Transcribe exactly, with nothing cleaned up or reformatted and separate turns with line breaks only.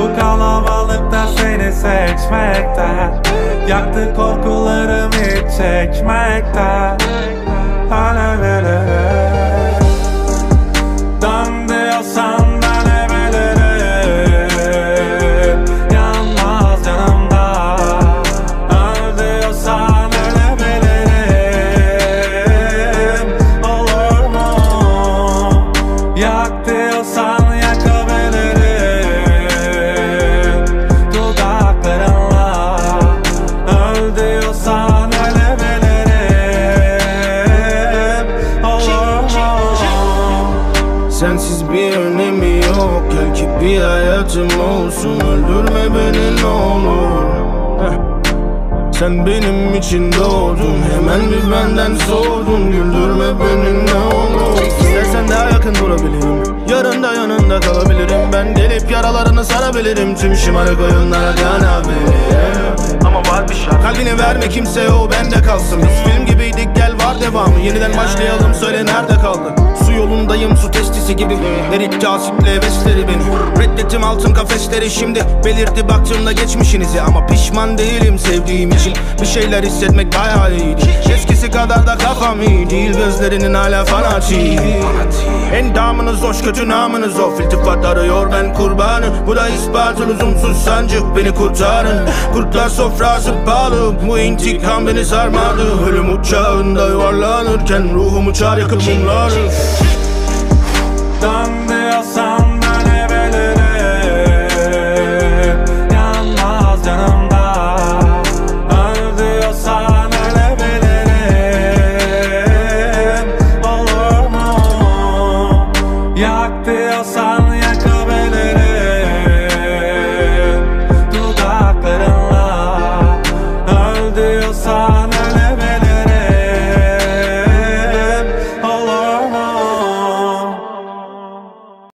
Bu kalabalıkta seni seçmekten, yaktı korkularım hiç çekmekten. Alevleri dön diyorsan da ne bilirim, yanmaz yanımda. Öl diyorsan ölebilirim, olur mu? Yak diyorsan yakabilirim dudaklarınla. Öl diyorsan ölebilirim, olur mu?
Sensiz bir önemi yok, gel ki bir hayatım olsun. Öldürme beni ne olur. Heh. Sen benim için doğdun, hemen bir benden soğudun. Güldürme beni ne olur. İstersen daha yakın durabilirim, yarın da yanında kalabilirim. Ben gelip yaralarını sarabilirim, tüm şımarık oyunlara kanabilirim. Ama var bir şart, kalbini verme kimseye, o bende kalsın. Biz film gibiydik, gel var devamı. Yeniden başlayalım, söyle nerede kaldın? Su yolundayım, su testisi gibi. Eritti asitle hevesleri beni. Reddettim altın kafesleri şimdi. Belirdi baktığımda geçmişinizi. Ama pişman değilim sevdiğim için. Bir şeyler hissetmek bayağı iyiydi. Eskisi kadar da kafam iyi değil, gözlerinin hala fanatik. Endamınız hoş, kötü namınız of. İltifat arıyor, ben kurbanı. Bu da ispatı, lüzumsuz sancı, beni kurtarın. Kurtlar sofrası pahalı, bu intikam beni sarmadı. Ölüm uçağında yuvarlanırken ruhum uçar yakıp mumları.
Dön diyorsan